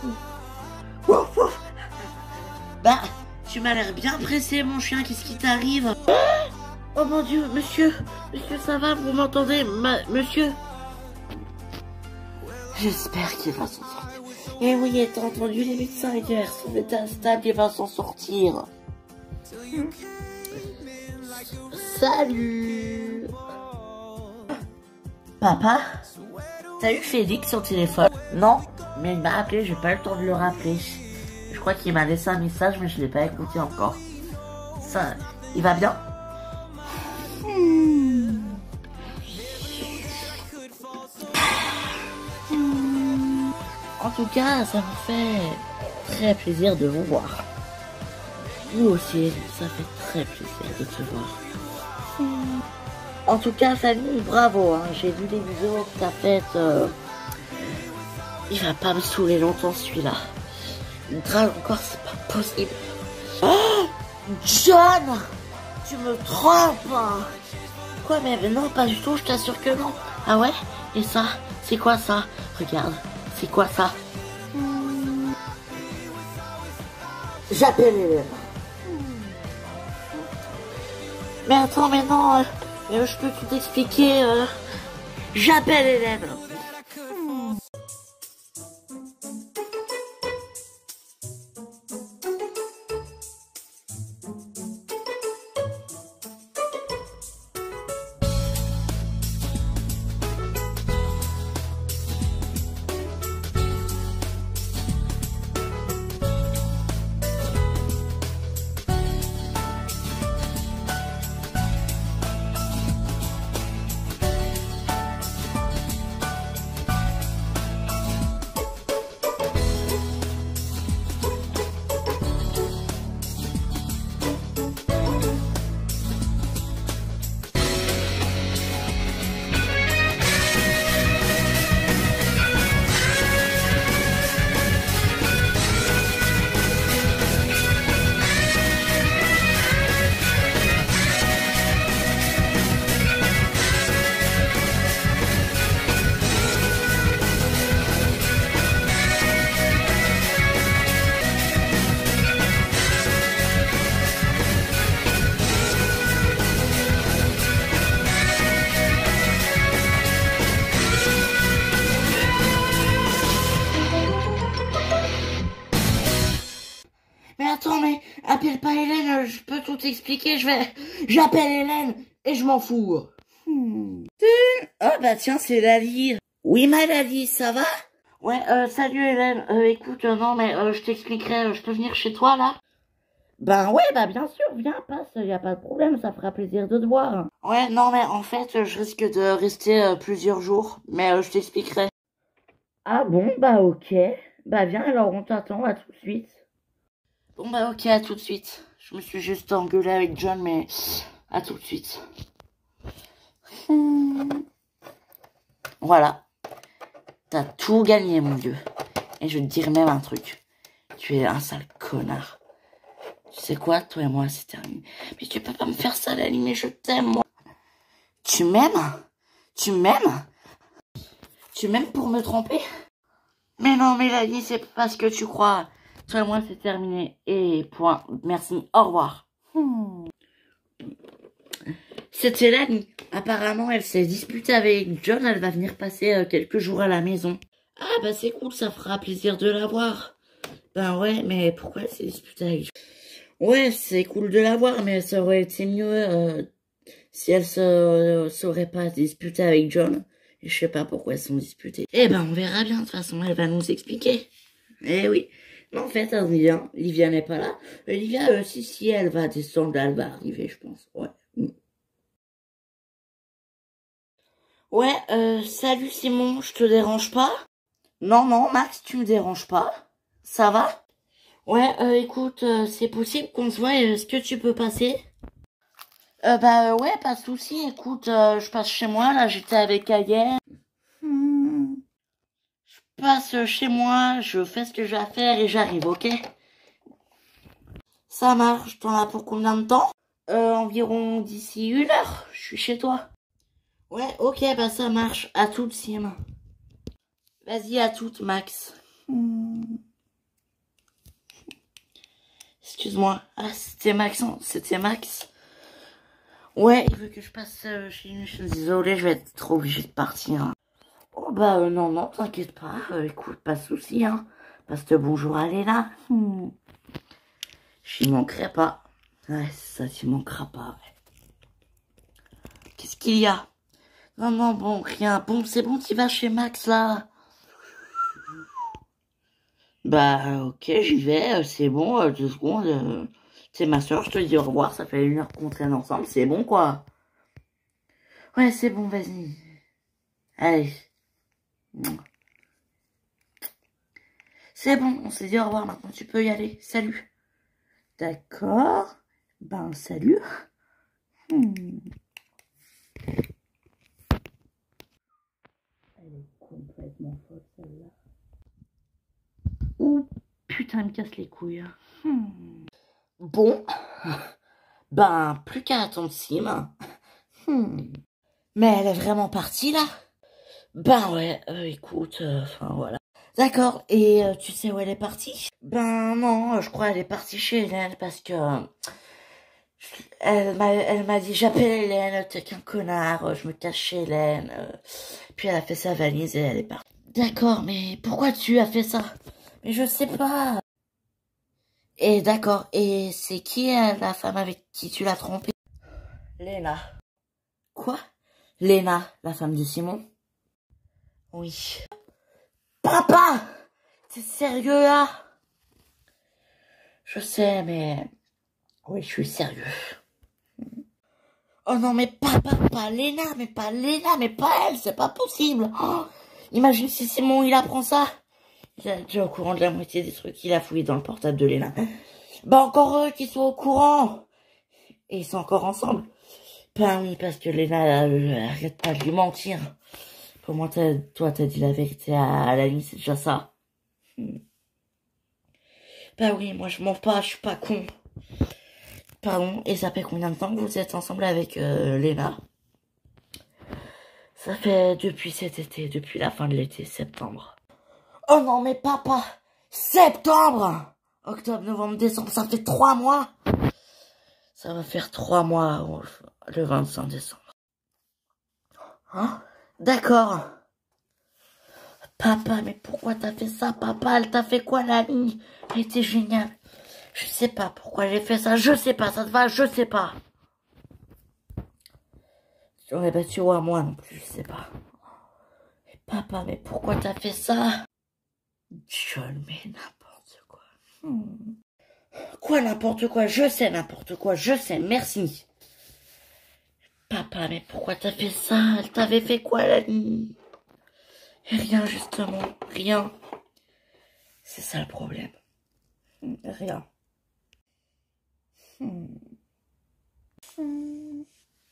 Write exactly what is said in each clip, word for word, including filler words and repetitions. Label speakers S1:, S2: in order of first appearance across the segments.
S1: Ouf, ouf. Bah, tu m'as l'air bien pressé, mon chien, qu'est-ce qui t'arrive? Oh mon Dieu, monsieur, monsieur, ça va, vous m'entendez, ma... monsieur? J'espère qu'il va s'en sortir. Eh oui, t'as entendu les médecins hier, son état stable, il va s'en sortir. Salut. Papa, t'as eu Félix au téléphone? Non, mais il m'a appelé, j'ai pas eu le temps de le rappeler. Je crois qu'il m'a laissé un message, mais je l'ai pas écouté encore. Ça, il va bien? Hmm. En tout cas, ça me fait très plaisir de vous voir. Vous aussi, ça fait très plaisir de te voir. Hmm. En tout cas, Fanny, bravo, hein. J'ai vu les vidéos que t'as faites. Euh... Il va pas me saouler longtemps, celui-là. Une drague encore, c'est pas possible. Oh, John, tu me trompes. Quoi, mais non, pas du tout, je t'assure que non. Ah ouais? Et ça, c'est quoi ça? Regarde, c'est quoi ça? hmm. J'appelle Hélène. Mais attends, mais non, euh, euh, je peux tout expliquer. Euh... J'appelle Hélène. Hmm. Mais attends, mais appelle pas Hélène, je peux tout expliquer, je vais... J'appelle Hélène et je m'en fous. Hmm. Oh bah tiens, c'est Lali. Oui, ma Lali, ça va? Ouais, euh, salut Hélène, euh, écoute, euh, non mais euh, je t'expliquerai, euh, je peux venir chez toi là? Ben ouais, bah bien sûr, viens, passe, y a pas de problème, ça fera plaisir de te voir. Ouais, non mais en fait, je risque de rester euh, plusieurs jours, mais euh, je t'expliquerai. Ah bon, bah ok. Bah viens, alors on t'attend, à tout de suite. Bon bah ok, à tout de suite. Je me suis juste engueulée avec John, mais à tout de suite. Hmm. Voilà. T'as tout gagné, mon vieux. Et je vais te dire même un truc. Tu es un sale connard. Tu sais quoi, toi et moi, c'est terminé. Mais tu peux pas me faire ça, Lali, mais je t'aime, moi. Tu m'aimes? Tu m'aimes? Tu m'aimes pour me tromper? Mais non, mais Lali, c'est pas ce que tu crois. Toi et moi, c'est terminé. Et point. Merci. Au revoir. Hmm. C'était Lali. Apparemment, elle s'est disputée avec John. Elle va venir passer euh, quelques jours à la maison. Ah, bah c'est cool. Ça fera plaisir de la voir. Ben ouais, mais pourquoi elle s'est disputée avec John? Ouais, c'est cool de la voir, mais ça aurait été mieux euh, si elle se euh, saurait pas disputer avec John. Et je sais pas pourquoi elles sont disputées. Eh ben, on verra bien. De toute façon, elle va nous expliquer. Eh oui. Mais en fait, Olivia, Olivia n'est pas là. Olivia, euh, si, si, elle va descendre, elle va arriver, je pense. Ouais. Ouais, euh, salut Simon, je te dérange pas? Non, non, Max, tu me déranges pas. Ça va? Ouais, euh, écoute, euh, c'est possible qu'on se voie, est-ce que tu peux passer? Euh, bah, euh, ouais, pas de souci, écoute, euh, je passe chez moi, là, j'étais avec Aya. Hmm. Je passe chez moi, je fais ce que j'ai à faire et j'arrive, ok? Ça marche, t'en as pour combien de temps? Euh, environ d'ici une heure, je suis chez toi. Ouais, ok, bah ça marche, à toutes, Sim. Vas-y, à toutes, Max. Hmm. excuse-moi. Ah, c'était Max, hein, c'était Max. Ouais, il veut que je passe euh, chez lui. Je suis désolée, je vais être trop obligée de partir. Oh bah euh, non, non, t'inquiète pas. Euh, écoute, pas de soucis, hein. Passe le bonjour à Léna. Hmm. J'y manquerai pas. Ouais, ça, t'y manquera pas, ouais. Qu'est-ce qu'il y a? Non, non, bon, rien. Bon, c'est bon, tu vas chez Max, là. Bah, ok, j'y vais, euh, c'est bon, euh, deux secondes. Euh, c'est ma soeur, je te dis au revoir, ça fait une heure qu'on traîne ensemble, c'est bon, quoi. Ouais, c'est bon, vas-y. Allez. C'est bon, on s'est dit au revoir, maintenant tu peux y aller. Salut. D'accord. Ben, salut. Hmm. Elle est complètement folle, celle-là. Oh, putain, elle me casse les couilles. Hmm. Bon. Ben, plus qu'à attendre Sim. Hmm. Mais elle est vraiment partie, là? Ben ouais, euh, écoute, enfin euh, voilà. D'accord, et euh, tu sais où elle est partie? Ben non, je crois qu'elle est partie chez Hélène parce que... Euh, elle m'a elle m'a dit, j'appelle Hélène, t'es qu'un connard, je me cache chez Hélène. Euh, puis elle a fait sa valise et elle est partie. D'accord, mais pourquoi tu as fait ça? Mais je sais pas. Et d'accord, et c'est qui euh, la femme avec qui tu l'as trompée? Léna. Quoi? Léna, la femme de Simon? Oui. Papa! T'es sérieux là? Je sais, mais... Oui, je suis sérieux. Oh non, mais pas, pas, pas Léna, mais pas Léna, mais pas elle, c'est pas possible. Oh, imagine si Simon, il apprend ça. Il est déjà au courant de la moitié des trucs qu'il a fouillé dans le portable de Léna. Bah encore eux qui sont au courant. Et ils sont encore ensemble. Ben oui, parce que Léna, elle, elle arrête pas de lui mentir. Pour moi, toi, t'as dit la vérité à, à la ligne, c'est déjà ça. Hmm. Bah oui, moi je mens pas, je suis pas con. Pardon, et ça fait combien de temps que vous êtes ensemble avec euh, Léna? Ça fait depuis cet été, depuis la fin de l'été, septembre. Oh non mais papa, septembre! Octobre, novembre, décembre, ça fait trois mois. Ça va faire trois mois le vingt-cinq décembre. Hein? D'accord. Papa, mais pourquoi t'as fait ça, papa? Elle t'a fait quoi, la ligne? Elle était géniale. Je sais pas pourquoi j'ai fait ça, je sais pas, ça te va, je sais pas. J'aurais battu à moi non plus, je sais pas. Mais papa, mais pourquoi t'as fait ça? John, mais n'importe quoi. Hmm. Quoi n'importe quoi? Je sais n'importe quoi, je sais, merci. Papa, mais pourquoi t'as fait ça? Elle t'avait fait quoi la nuit? Rien justement, rien. C'est ça le problème. Rien. Hmm. Hmm.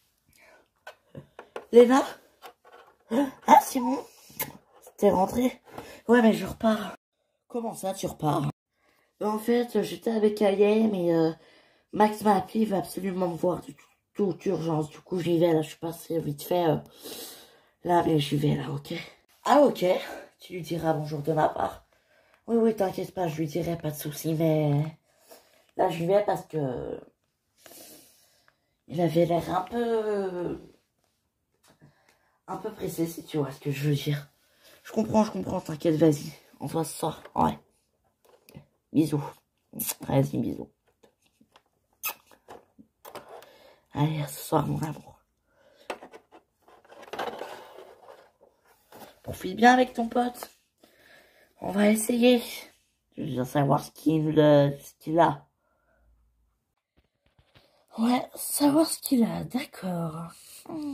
S1: Léna? Ah, c'est bon? T'es rentrée? Ouais, mais je repars. Comment ça, tu repars? En fait, j'étais avec Ayem et euh, Max m'a appelé, il veut absolument me voir de toute urgence. Du coup, j'y vais, là, je suis passée vite fait. Euh, là, mais j'y vais, là, ok? Ah, ok. Tu lui diras bonjour de ma part. Oui, oui, t'inquiète pas, je lui dirai, pas de soucis, mais... Là, j'y vais parce que... Il avait l'air un peu... Un peu pressé, si tu vois ce que je veux dire. Je comprends, je comprends, t'inquiète, vas-y. On voit ce soir, ouais. Bisous. Vas-y, bisous. Allez, à ce soir, mon amour. Profite bien avec ton pote. On va essayer. Je veux bien savoir ce qu'il euh, ce qu'il a. Ouais, savoir ce qu'il a, d'accord. Hmm.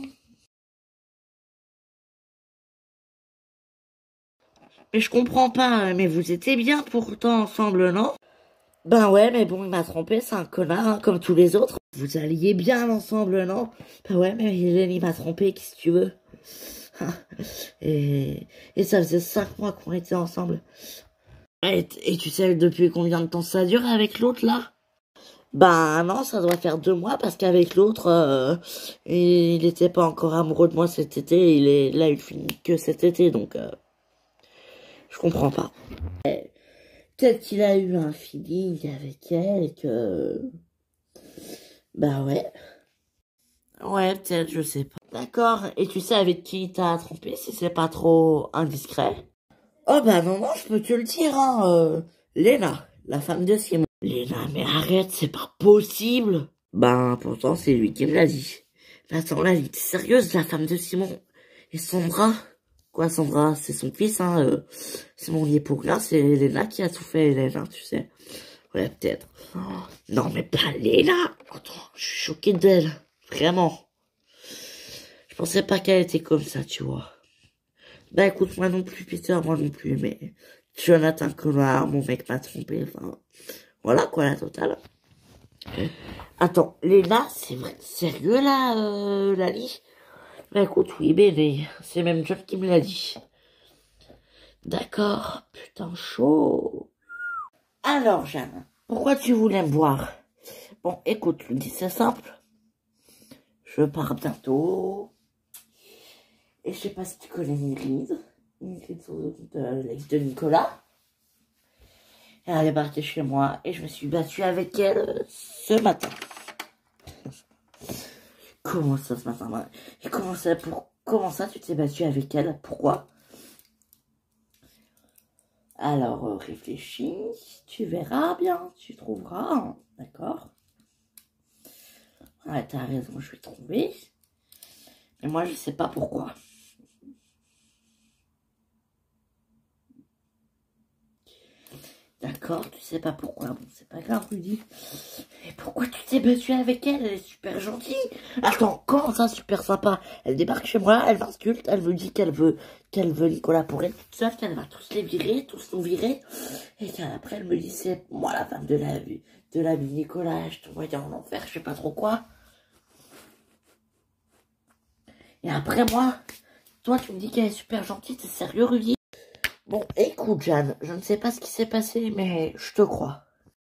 S1: Mais je comprends pas, mais vous étiez bien pourtant ensemble, non? Ben ouais, mais bon, il m'a trompé, c'est un connard, hein, comme tous les autres. Vous alliez bien ensemble, non? Ben ouais, mais il m'a trompé, qu'est-ce que tu veux? et, et ça faisait cinq mois qu'on était ensemble. Et, et tu sais depuis combien de temps ça dure avec l'autre, là? Ben non, ça doit faire deux mois, parce qu'avec l'autre, euh, il était pas encore amoureux de moi cet été, il est là, il finit que cet été, donc... Euh, je comprends pas. Et, peut-être qu'il a eu un feeling avec elle et que... Bah ouais. Ouais, peut-être, je sais pas. D'accord, et tu sais avec qui t'as trompé, si c'est pas trop indiscret? Oh bah non, non, je peux te le dire, hein, euh, Léna, la femme de Simon. Léna, mais arrête, c'est pas possible. Ben, pourtant, c'est lui qui me l'a dit. Mais attends, là, elle est sérieuse, la femme de Simon. Et Sandra? Quoi, Sandra? C'est son fils, hein, euh, c'est mon époux, là, c'est Léna qui a tout fait, Léna, tu sais. Ouais, peut-être. Oh, non, mais pas Léna. Attends, je suis choquée d'elle. Vraiment. Je pensais pas qu'elle était comme ça, tu vois. Bah écoute, moi non plus, Peter, moi non plus, mais Jonathan Connor, mon mec m'a trompé, enfin, voilà quoi, la totale. Attends, Léna, c'est vrai, sérieux là, euh, Lali? Bah écoute, oui, bébé, c'est même John qui me l'a dit. D'accord, putain, chaud. Alors, Jeanne, pourquoi tu voulais me voir? Bon, écoute, je dis c'est simple. Je pars bientôt. Et je sais pas si tu connais Ingrid. Ingrid de l'ex de Nicolas. Elle est partie chez moi et je me suis battue avec elle ce matin. Comment ça ce matin? Et comment ça, pour, comment ça tu t'es battue avec elle? Pourquoi? Alors euh, réfléchis, tu verras bien, tu trouveras, hein, d'accord? Ouais, t'as raison, je vais trouver. Mais moi je sais pas pourquoi. D'accord, tu sais pas pourquoi. Bon, c'est pas grave, Rudy. Et pourquoi tu t'es battue avec elle? Elle est super gentille. Attends, comment ça, super sympa? Elle débarque chez moi, elle m'insulte, elle me dit qu'elle veut qu'elle veut Nicolas pour elle toute seule, qu'elle va tous les virer, tous nous virer. Et qu'après, elle me dit, c'est moi la femme de la vie, de l'ami Nicolas, je te voyais en enfer, je sais pas trop quoi. Et après, moi, toi, tu me dis qu'elle est super gentille, t'es sérieux, Rudy? Bon, écoute, Jeanne, je ne sais pas ce qui s'est passé, mais je te crois.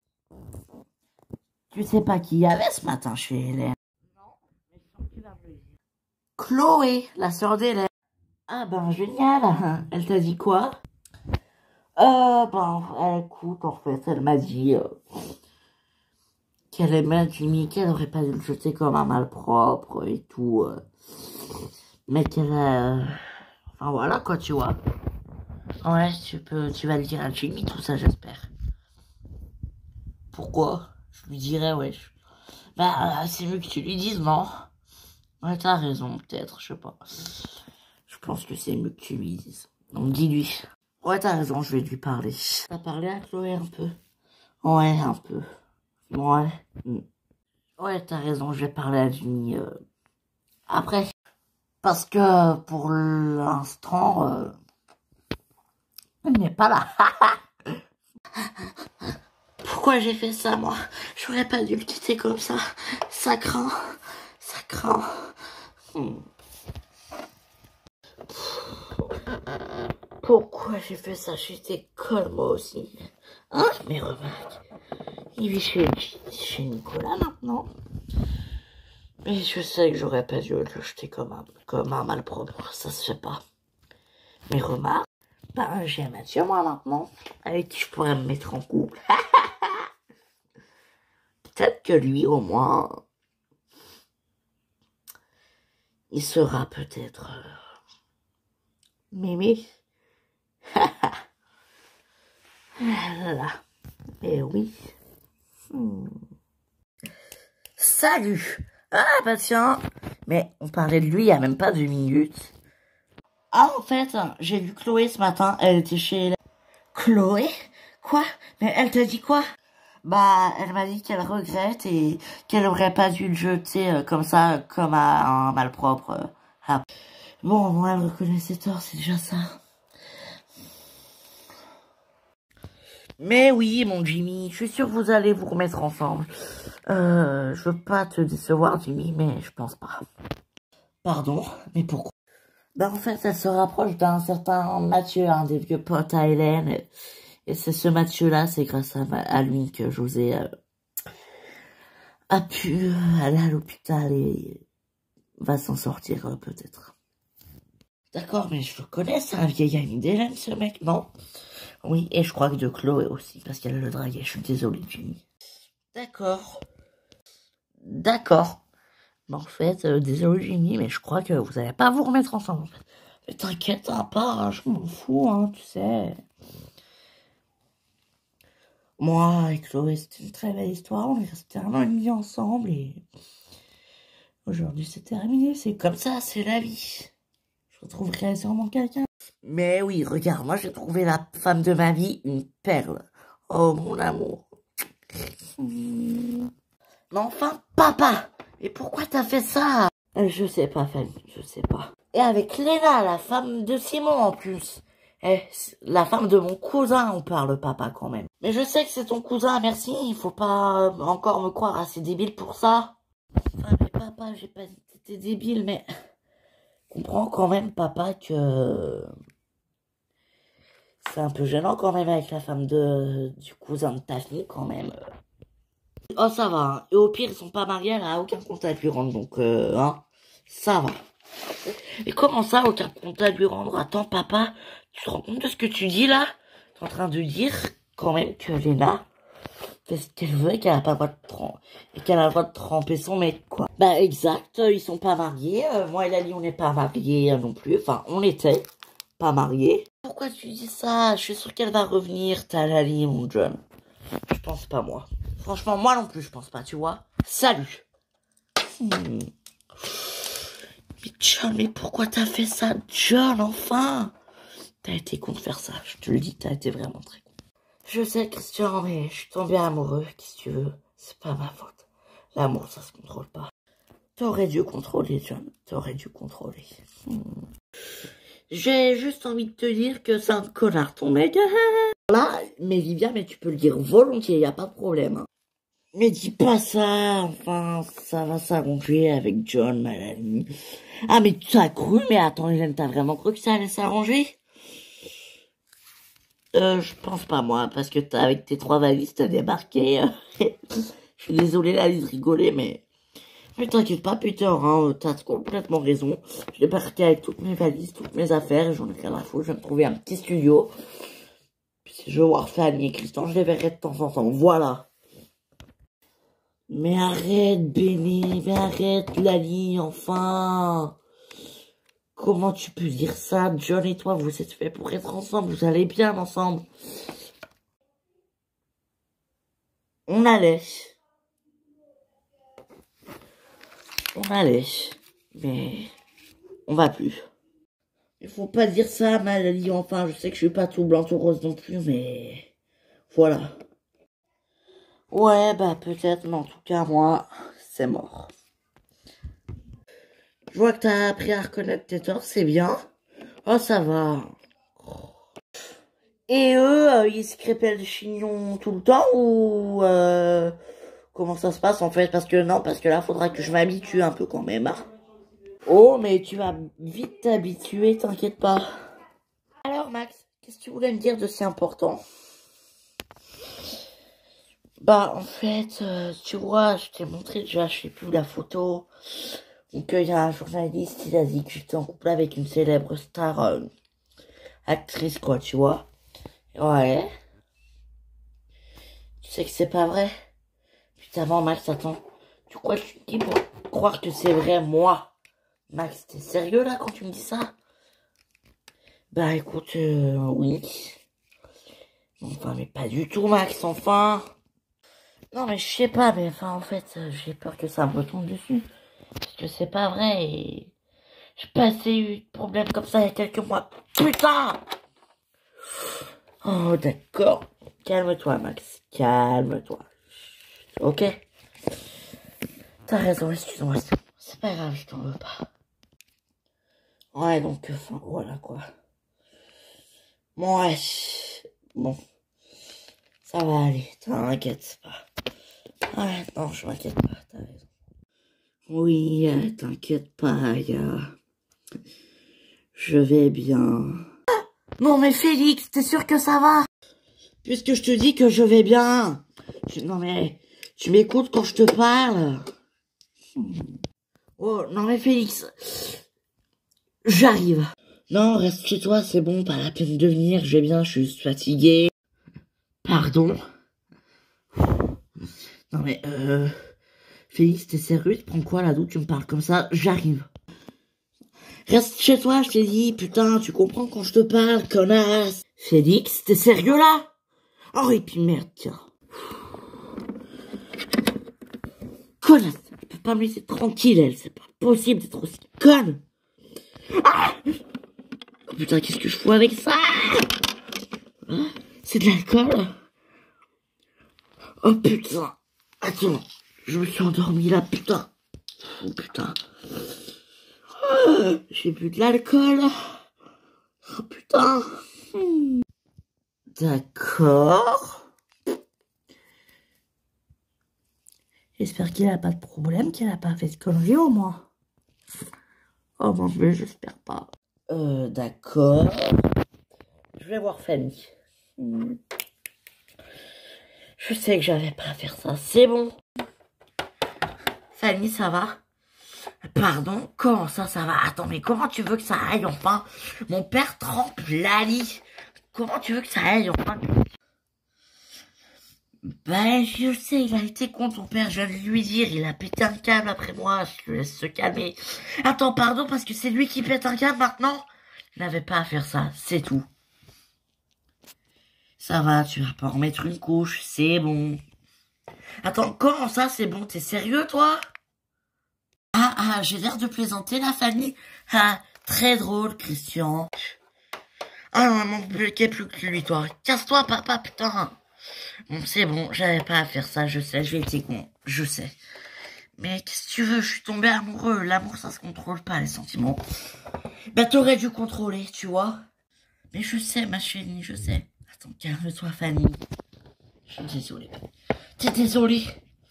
S1: Tu sais pas qui y avait ce matin chez Hélène? Non, mais je sens que tu vas me le dire. Chloé, la sœur d'Hélène. Ah ben, génial. Elle t'a dit quoi? Euh, ben, écoute, en fait, elle m'a dit euh, qu'elle aimait Jimmy, qu'elle aurait pas dû le jeter comme un malpropre et tout. Euh, mais qu'elle a... Euh, enfin, voilà, quoi, tu vois. Ouais, tu peux, tu vas le dire à Jimmy, tout ça, j'espère. Pourquoi? Je lui dirais, ouais. Bah, c'est mieux que tu lui dises, non? Ouais, t'as raison, peut-être, je sais pas. Je pense que c'est mieux que tu lui dises. Donc, dis-lui. Ouais, t'as raison, je vais lui parler. T'as parlé à Chloé un peu? Ouais, un peu. Ouais. Ouais, t'as raison, je vais parler à Jimmy euh, après. Parce que, pour l'instant, euh, il n'est pas là. Pourquoi j'ai fait ça, moi? J'aurais pas dû le quitter comme ça. Ça craint. Ça craint. Hmm. Pourquoi j'ai fait ça? J'étais conne, moi aussi. Hein? Mais remarque, il vit chez, chez Nicolas maintenant. Mais je sais que j'aurais pas dû le jeter comme un, comme un malpropre. Ça se fait pas. Mais remarque, ben, j'ai un Mathieu, moi, maintenant, avec qui je pourrais me mettre en couple. Peut-être que lui, au moins, il sera peut-être... Euh... Mimi. Là. Eh oui. Hmm. Salut. Ah, bah tiens. Mais on parlait de lui il y a même pas deux minutes. Ah, en fait, j'ai vu Chloé ce matin. Elle était chez elle. Chloé? Quoi? Mais elle t'a dit quoi? Bah, elle m'a dit qu'elle regrette et qu'elle aurait pas dû le jeter euh, comme ça, comme à un malpropre. Euh, ah. Bon, moi, elle reconnaît ses torts, c'est déjà ça. Mais oui, mon Jimmy, je suis sûre que vous allez vous remettre ensemble. Euh, je veux pas te décevoir, Jimmy, mais je pense pas. Pardon, mais pourquoi? Bah, en fait, elle se rapproche d'un certain Mathieu, un des vieux potes à Hélène. Et, et c'est ce Mathieu-là, c'est grâce à, à lui que je vous ai... Euh, a pu euh, aller à l'hôpital et va s'en sortir, euh, peut-être. D'accord, mais je le connais, c'est un vieil ami d'Hélène, ce mec, non? Oui, et je crois que de Chloé aussi, parce qu'elle le draguait. Je suis désolée, Jenny. D'accord. D'accord. Mais en fait, euh, désolé, Jenny, mais je crois que vous allez pas vous remettre ensemble, en fait. Mais t'inquiète, hein, pas, hein, je m'en fous, hein, tu sais. Moi et Chloé, c'était une très belle histoire. On est restés un an et demi ensemble et aujourd'hui, c'est terminé. C'est comme ça, c'est la vie. Je retrouverai sûrement quelqu'un. Mais oui, regarde, moi, j'ai trouvé la femme de ma vie, une perle. Oh, mon amour. Mais enfin, papa, mais pourquoi t'as fait ça? Je sais pas, Fanny, je sais pas. Et avec Léna, la femme de Simon en plus. Eh, la femme de mon cousin, on parle papa quand même. Mais je sais que c'est ton cousin, merci, il faut pas encore me croire assez débile pour ça. Enfin, mais papa, j'ai pas dit que t'étais débile, mais... Comprends quand même, papa, que... C'est un peu gênant quand même avec la femme de du cousin de ta fille, quand même. Oh, ça va, hein. Et au pire, ils sont pas mariés, elle a aucun compte à lui rendre, donc, euh, hein, ça va. Et comment ça, aucun compte à lui rendre? Attends, papa, tu te rends compte de ce que tu dis, là? T'es en train de dire, quand même, que Léna fait ce qu'elle veut et qu'elle a pas le droit de tremper, et qu'elle a le droit de tremper son mec, quoi. Bah, exact, ils sont pas mariés, euh, moi et Lali, on n'est pas mariés euh, non plus, enfin, on était pas mariés. Pourquoi tu dis ça? Je suis sûre qu'elle va revenir, ta Lali, mon John. Je pense pas, moi. Franchement, moi non plus, je pense pas, tu vois. Salut. Hmm. Mais John, mais pourquoi t'as fait ça, John, enfin? T'as été con de faire ça, je te le dis, t'as été vraiment très con. Je sais, Christian, mais je suis tombé amoureux, qu'est-ce que tu veux? C'est pas ma faute. L'amour, ça se contrôle pas. T'aurais dû contrôler, John, t'aurais dû contrôler. Hmm. J'ai juste envie de te dire que c'est un connard, ton mec. Là, mais Viviane, mais tu peux le dire volontiers, y a pas de problème. Hein. Mais dis pas ça, enfin, ça va s'arranger avec John, ma amie. Ah, mais tu as cru, mais attends, Hélène, t'as vraiment cru que ça allait s'arranger? Euh, je pense pas, moi, parce que t'as, avec tes trois valises, t'as débarqué. Je suis désolée, là, de rigoler, mais... Mais t'inquiète pas, Peter, hein, t'as complètement raison. Je débarqué avec toutes mes valises, toutes mes affaires, et j'en ai rien à foutre. Je vais me trouver un petit studio. Puis si je veux voir Fanny et Christian, je les verrai de temps en temps. Voilà. Mais arrête, Béné, mais arrête, Lali, enfin. Comment tu peux dire ça? John et toi, vous êtes faits pour être ensemble, vous allez bien ensemble. On allait. On allait. Mais on va plus. Il faut pas dire ça, ma Lali, enfin, je sais que je suis pas tout blanc, tout rose non plus, mais... Voilà. Ouais, bah peut-être, mais en tout cas, moi, c'est mort. Je vois que t'as appris à reconnaître tes torts, c'est bien. Oh, ça va. Et eux, euh, ils se crêpaient le chignon tout le temps ou euh, comment ça se passe en fait? Parce que non, parce que là, faudra que je m'habitue un peu quand même. Hein. Oh, mais tu vas vite t'habituer, t'inquiète pas. Alors Max, qu'est-ce que tu voulais me dire de si important? Bah en fait, euh, tu vois, je t'ai montré déjà, je sais plus la photo. Donc il y a un journaliste, il a dit que j'étais en couple avec une célèbre star euh, actrice quoi, tu vois. Ouais. Tu sais que c'est pas vrai? Putain, non, Max, attends. Tu crois que tu dis pour croire que c'est vrai, moi? Max, t'es sérieux là quand tu me dis ça? Bah écoute, euh, oui. Enfin, mais pas du tout, Max, enfin. Non, mais je sais pas, mais enfin, en fait, euh, j'ai peur que ça me retombe dessus. Parce que c'est pas vrai et... J'ai passé eu de problèmes comme ça il y a quelques mois. Putain! Oh, d'accord. Calme-toi, Max. Calme-toi. Ok? T'as raison, excuse-moi. C'est pas grave, je t'en veux pas. Ouais, donc, enfin, voilà, quoi. Bon, ouais. Bon. Ça va aller, t'inquiète pas. Ouais, non, je m'inquiète pas, t'as raison. Oui, euh, t'inquiète pas, gars. Je vais bien. Ah non, mais Félix, t'es sûr que ça va? Puisque je te dis que je vais bien. Je... Non, mais tu m'écoutes quand je te parle? Oh, non, mais Félix, j'arrive. Non, reste chez toi, c'est bon, pas la peine de venir, je vais bien, je suis juste fatigué. Pardon? Non mais, euh... Félix, t'es sérieux? Tu prends quoi là d'où tu me parles comme ça? J'arrive. Reste chez toi, je t'ai dit, putain, tu comprends quand je te parle, connasse. Félix, t'es sérieux là? Oh, et puis merde, tiens. Connasse, tu peux pas me laisser tranquille, elle, c'est pas possible d'être aussi conne. Ah, oh, putain, qu'est-ce que je fous avec ça? C'est de l'alcool? Oh putain. Attends, je me suis endormi là, putain. Oh putain. Oh, j'ai bu de l'alcool. Oh putain. Hmm. D'accord. J'espère qu'il a pas de problème, qu'il a pas fait de conneries au moins. Oh mon dieu, j'espère pas. Euh, d'accord. Je vais voir Fanny. Hmm. Je sais que j'avais pas à faire ça, c'est bon. Fanny, ça va? Pardon? Comment ça, ça va? Attends, mais comment tu veux que ça aille enfin? Mon père trempe Lali. Comment tu veux que ça aille enfin? Ben, je sais, il a été con, ton père, je viens de lui dire, il a pété un câble après moi, je le laisse se calmer. Attends, pardon, parce que c'est lui qui pète un câble maintenant? Il n'avait pas à faire ça, c'est tout. Ça va, tu vas pas en mettre une couche, c'est bon. Attends, comment ça, c'est bon? T'es sérieux, toi? Ah, ah, j'ai l'air de plaisanter, la famille. Ah, très drôle, Christian. Ah non, mon plus plus que lui, toi. Casse-toi, papa, putain. Bon, c'est bon, j'avais pas à faire ça, je sais, j'ai été con, je sais. Mais qu'est-ce que tu veux, je suis tombé amoureux. L'amour, ça se contrôle pas, les sentiments. Bah, t'aurais dû contrôler, tu vois. Mais je sais, ma chérie, je sais. Attends, calme-toi, Fanny. Je suis désolée. T'es désolée?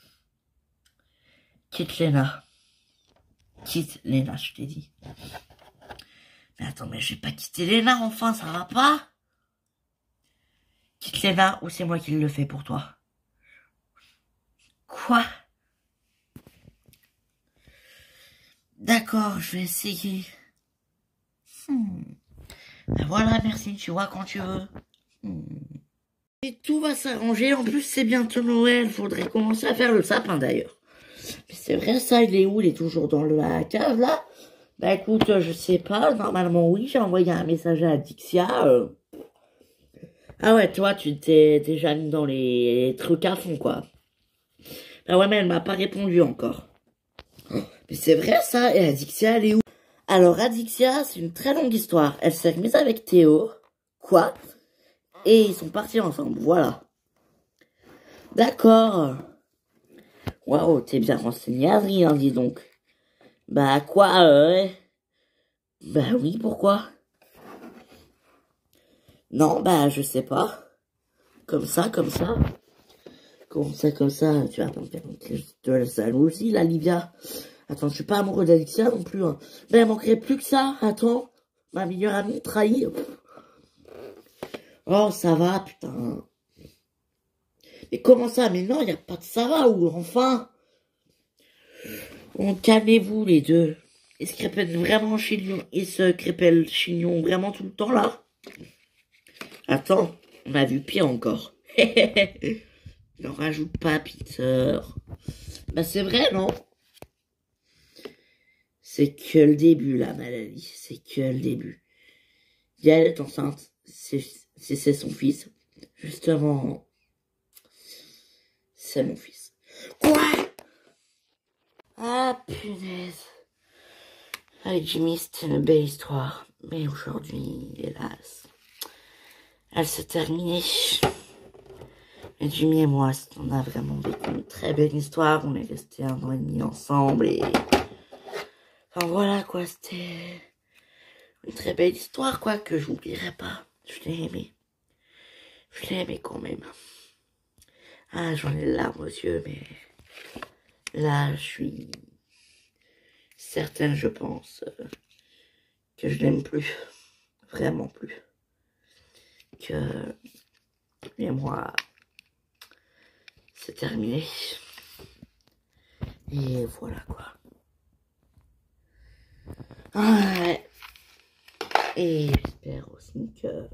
S1: Quitte Léna. Quitte Léna, je t'ai dit. Mais attends, mais je vais pas quitter Léna, enfin, ça va pas? Quitte Léna ou c'est moi qui le fais pour toi? Quoi? D'accord, je vais essayer. Hmm. Ben voilà, merci, tu vois, quand tu veux. Hmm. Et tout va s'arranger, en plus c'est bientôt Noël, faudrait commencer à faire le sapin d'ailleurs. Mais c'est vrai ça, il est où? Il est toujours dans la cave là? Bah écoute, je sais pas, normalement oui, j'ai envoyé un message à Dixia. Euh... Ah ouais, toi tu t'es déjà mis dans les trucs à fond quoi. Ah ouais, mais elle m'a pas répondu encore. Mais c'est vrai ça, et Adixia elle est où? Alors Adixia, c'est une très longue histoire. Elle s'est remise avec Théo. Quoi? Et ils sont partis ensemble, voilà. D'accord. Waouh, t'es bien renseigné, Adrien, dis donc. Bah quoi, euh... Bah oui, pourquoi? Non, bah je sais pas. Comme ça, comme ça. Comme ça, comme ça, tu vas pas me faire de la jalousie, là, Livia. Attends, je suis pas amoureux d'Alexia non plus. Hein. Ben, il manquerait plus que ça. Attends, ma meilleure amie trahie. Oh, ça va, putain. Mais comment ça? Mais non, il n'y a pas de ça va, ou enfin. Bon, calmez-vous, les deux. Ils se crépellent vraiment chignon. Ils se crépellent chignon vraiment tout le temps, là. Attends, on a vu pire encore. N'en rajoute pas, Peter. Bah, c'est vrai, non? C'est que le début, la maladie. C'est que le début. Yael est enceinte. C'est son fils. Justement, c'est mon fils. Quoi? Ah, punaise. Avec Jimmy, c'était une belle histoire. Mais aujourd'hui, hélas, elle s'est terminée. Et Jimmy et moi, on a vraiment vécu une très belle histoire. On est restés un an et demi ensemble et... Enfin voilà quoi, c'était une très belle histoire quoi, que j'oublierai pas. Je l'ai aimé. Je l'ai aimé quand même. Ah, j'en ai les larmes aux yeux, mais... Là, je suis... certaine, je pense, euh, que je l'aime plus. Vraiment plus. Que... Et moi... c'est terminé. Et voilà quoi. Ouais. Et j'espère aussi que...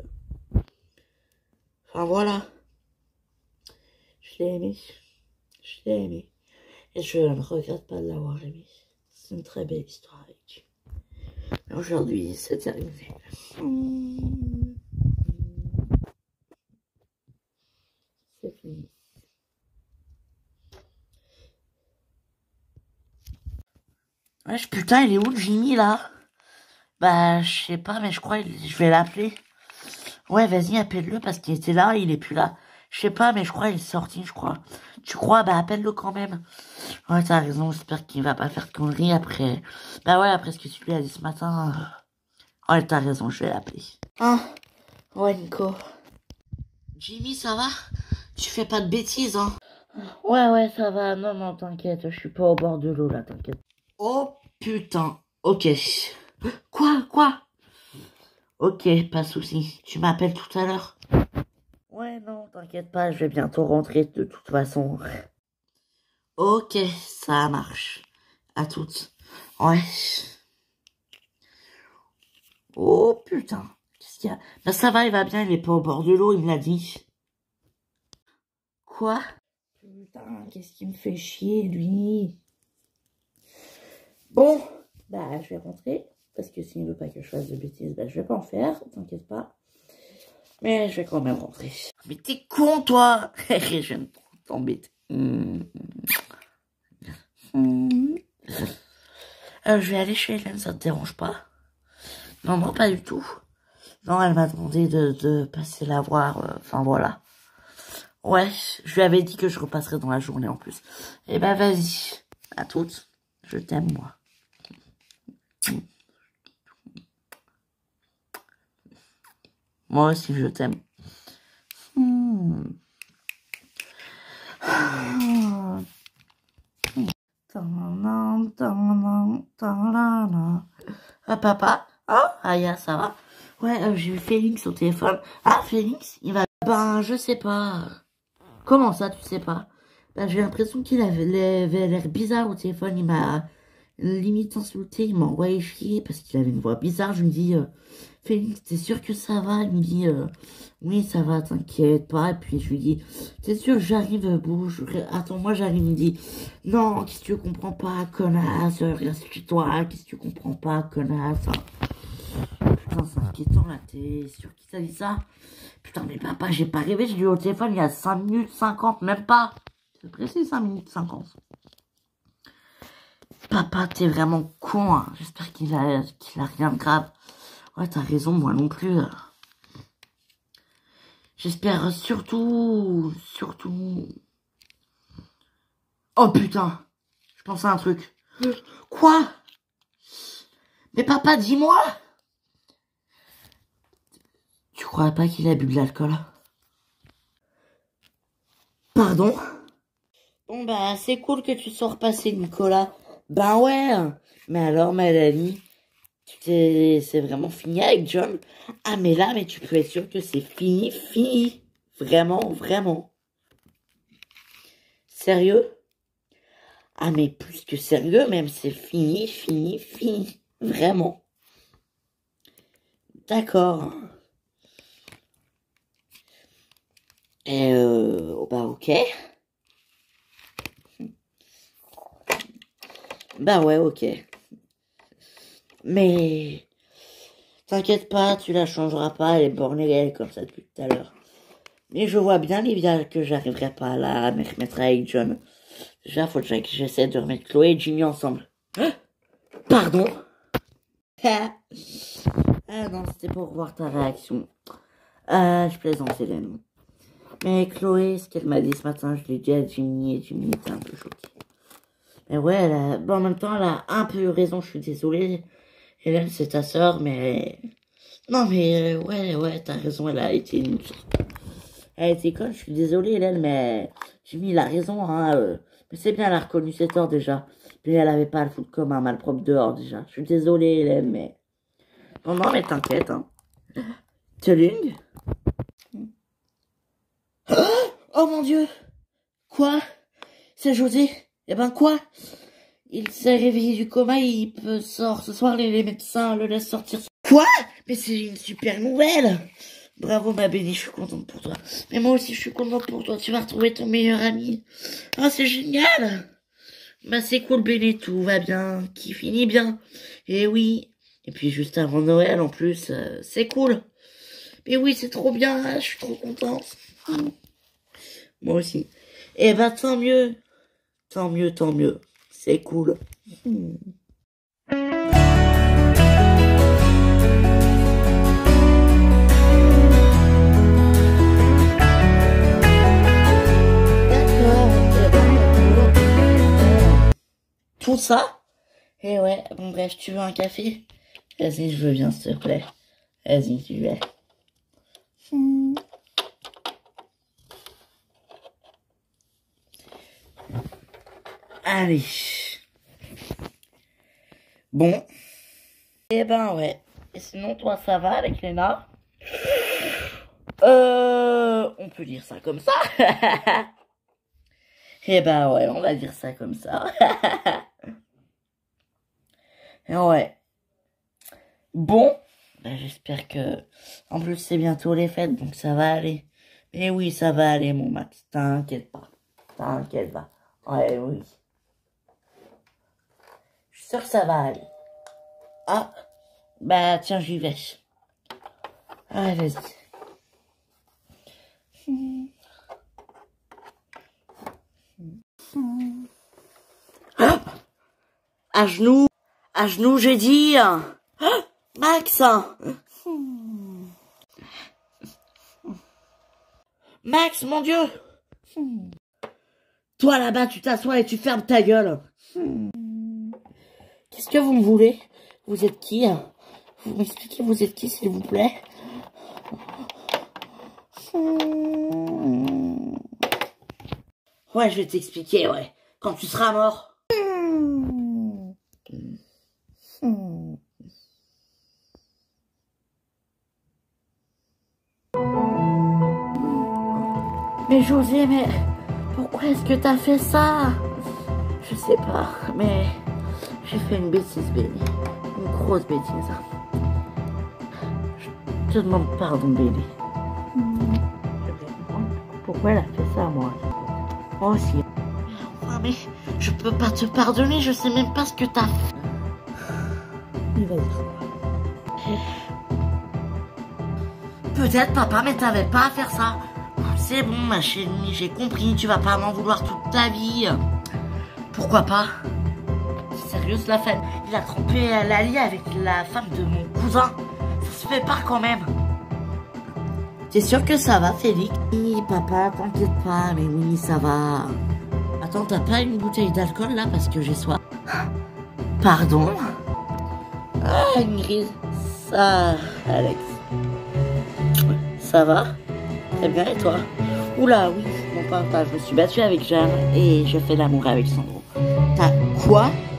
S1: Enfin voilà. Je l'ai aimé. Je l'ai aimé. Et je ne regrette pas de l'avoir aimé. C'est une très belle histoire avec lui. Aujourd'hui, c'est terminé. C'est fini. Wesh, putain, il est où le Jimmy là? Bah, je sais pas, mais je crois que je vais l'appeler. Ouais, vas-y, appelle-le parce qu'il était là, il est plus là. Je sais pas, mais je crois qu'il est sorti, je crois. Tu crois? Bah, appelle-le quand même. Ouais, t'as raison, j'espère qu'il va pas faire de conneries après. Bah ouais, après ce que tu lui as dit ce matin. Ouais, t'as raison, je vais l'appeler. Hein? Ouais, Nico. Jimmy, ça va? Tu fais pas de bêtises, hein? Ouais, ouais, ça va. Non, non, t'inquiète, je suis pas au bord de l'eau, là, t'inquiète. Oh, putain. Ok. Quoi? Quoi? Ok, pas de souci. Tu m'appelles tout à l'heure? Ouais, non, t'inquiète pas, je vais bientôt rentrer de toute façon. Ok, ça marche. À toutes. Ouais. Oh, putain. Qu'est-ce qu'il y a? Ben, ça va, il va bien, il est pas au bord de l'eau, il me l'a dit. Quoi? Putain, qu'est-ce qui me fait chier, lui? Bon, bah, je vais rentrer. Parce que s'il veut pas que je fasse de bêtises, bah, je vais pas en faire, t'inquiète pas. Mais je vais quand même rentrer. Mais t'es con, toi! Je viens de t'embêter. Mmh. Mmh. Euh, je vais aller chez Hélène, ça te dérange pas? Non, non, pas du tout. Non, elle m'a demandé de, de passer la voir, euh, enfin voilà. Ouais, je lui avais dit que je repasserais dans la journée en plus. Eh ben vas-y, à toutes. Je t'aime, moi. Moi aussi, je t'aime. Hmm. Ah, papa? Ah, Aya, ça va? Ouais, euh, j'ai eu Félix au téléphone. Ah, Félix, il va... Ben, je sais pas. Comment ça, tu sais pas? Ben, j'ai l'impression qu'il avait avait l'air bizarre au téléphone. Il m'a limite insulté. Il m'a envoyé chier parce qu'il avait une voix bizarre. Je me dis, euh, Félix, t'es sûr que ça va? Il me dit, euh, oui, ça va, t'inquiète pas. Et puis je lui dis, t'es sûr, j'arrive, bouge. Attends, moi j'arrive, il me dit, non, qu'est-ce que tu comprends pas, connasse? Reste chez toi, qu'est-ce que tu comprends pas, connasse? Putain, c'est inquiétant là, t'es sûr qu'il t'a dit ça? Putain, mais papa, j'ai pas rêvé, j'ai eu au téléphone il y a cinq minutes cinquante, même pas. C'est précis, cinq minutes cinquante. Papa, t'es vraiment con, hein. J'espère qu'il a, qu'il a rien de grave. Ouais, t'as raison, moi non plus. J'espère surtout, surtout... Oh putain, je pense à un truc. Quoi? Mais papa, dis-moi! Tu crois pas qu'il a bu de l'alcool? Pardon? Bon bah, c'est cool que tu sois repassé, Nicolas. Ben ouais, mais alors, Mélanie, c'est vraiment fini avec John? Ah, mais là, mais tu peux être sûr que c'est fini, fini. Vraiment, vraiment. Sérieux? Ah, mais plus que sérieux, même, c'est fini, fini, fini. Vraiment. D'accord. Et euh, bah, ok. Bah ouais, ok. Mais t'inquiète pas, tu la changeras pas, elle est bornée, elle est comme ça depuis tout à l'heure. Mais je vois bien, Livia, que j'arriverai pas à la remettre avec John. Déjà, faut que j'essaie de remettre Chloé et Jimmy ensemble. Hein? Pardon? Ah non, c'était pour voir ta réaction. Euh, je plaisante, Hélène. Mais Chloé, ce qu'elle m'a dit ce matin, je l'ai dit à Jimmy et Jimmy était un peu choqué. Mais ouais, elle a... bon, en même temps, elle a un peu eu raison, je suis désolée. Hélène, c'est ta sœur, mais... Non, mais euh, ouais, ouais, t'as raison, elle a été une... Elle a été conne, je suis désolée, Hélène, mais... Jimmy, il a raison, hein. Euh... Mais c'est bien, elle a reconnu ses torts, déjà. Puis elle avait pas à le foutre comme un malpropre dehors, déjà. Je suis désolée, Hélène, mais... Non, non, mais t'inquiète, hein. Telung? Oh, mon Dieu! Quoi? C'est José? Eh ben, quoi? Il s'est réveillé du coma, il peut sortir ce soir, les, les médecins le laissent sortir. Quoi? Mais c'est une super nouvelle. Bravo ma Béni, je suis contente pour toi. Mais moi aussi je suis contente pour toi, tu vas retrouver ton meilleur ami. Oh c'est génial. Bah c'est cool Béni, tout va bien, qui finit bien. Et oui, et puis juste avant Noël en plus, euh, c'est cool. Mais oui c'est trop bien, je suis trop contente. Moi aussi. Et bah tant mieux, tant mieux, tant mieux, c'est cool. Hmm. Tout ça? Et ouais, bon bref, tu veux un café? Vas-y, je veux bien, s'il te plaît. Vas-y, tu veux. Hmm. Allez. Bon. Eh ben ouais. Et sinon, toi, ça va avec Léna? Euh... On peut dire ça comme ça. Eh ben ouais, on va dire ça comme ça. Ouais. Bon, ben, j'espère que... En plus, c'est bientôt les fêtes, donc ça va aller. Mais oui, ça va aller, mon Max. T'inquiète pas. T'inquiète pas. Ouais, oui. Je suis sûre que ça va aller. Ah, bah tiens, j'y vais. Allez, vas-y. Hmm. Hmm. Ah, à genoux. À genoux, j'ai dit. Ah, Max. Hmm. Max, mon Dieu. Hmm. Toi, là-bas, tu t'assois et tu fermes ta gueule. Hmm. Qu'est-ce que vous me voulez? Vous êtes qui? Vous m'expliquez, vous êtes qui, s'il vous plaît? Hmm. Ouais, je vais t'expliquer, ouais. Quand tu seras mort. Hmm. Hmm. Mais José, mais pourquoi est-ce que t'as fait ça? Je sais pas, mais j'ai fait une bêtise, Béni. Une grosse bêtise. Je te demande pardon, Béni. Hmm. Pourquoi elle a fait ça, moi? Moi aussi. Ah, mais je peux pas te pardonner, je sais même pas ce que t'as fait. Il va dire quoi? Peut-être, papa, mais t'avais pas à faire ça. C'est bon, ma chérie, j'ai compris, tu vas pas m'en vouloir toute ta vie. Pourquoi pas? Sérieux, la femme, il a trompé Lali avec la femme de mon cousin. Ça se fait pas quand même. T'es sûr que ça va, Félix? Oui, papa, t'inquiète pas, mais oui, ça va. Attends, t'as pas une bouteille d'alcool là parce que j'ai soif? Pardon? Ah, Ingrid. Ça, Alex. Ça va? Très bien, et toi? Oula, oui, mon papa, je me suis battue avec Jeanne et je fais l'amour avec Sandro. T'as quoi?